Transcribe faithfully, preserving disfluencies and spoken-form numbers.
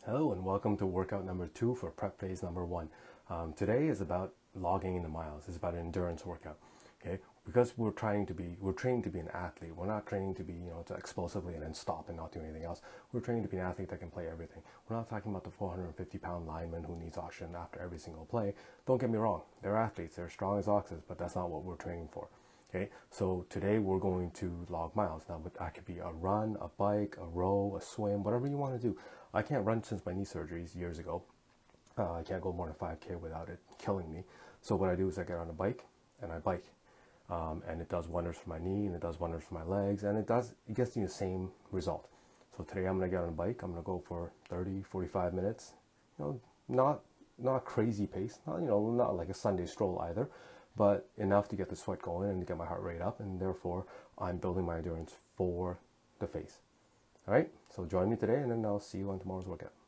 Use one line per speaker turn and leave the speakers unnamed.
Hello and welcome to workout number two for prep phase number one. Um, today is about logging in the miles. It's about an endurance workout. Okay, because we're trying to be, we're trained to be an athlete. We're not training to be, you know, to explosively and then stop and not do anything else. We're training to be an athlete that can play everything. We're not talking about the four hundred fifty pound lineman who needs oxygen after every single play. Don't get me wrong, they're athletes. They're strong as oxes, but that's not what we're training for. Okay, so today we're going to log miles. Now, that could be a run, a bike, a row, a swim, whatever you want to do. I can't run since my knee surgeries years ago. Uh, I can't go more than five K without it killing me. So what I do is I get on a bike and I bike. Um, and it does wonders for my knee and it does wonders for my legs, and it does, it gets you the same result. So today I'm going to get on a bike. I'm going to go for thirty, forty-five minutes. You know, not, not crazy pace, not, you know, not like a Sunday stroll either, but enough to get the sweat going and to get my heart rate up, and therefore I'm building my endurance for the phase. All right, so join me today, and then I'll see you on tomorrow's workout.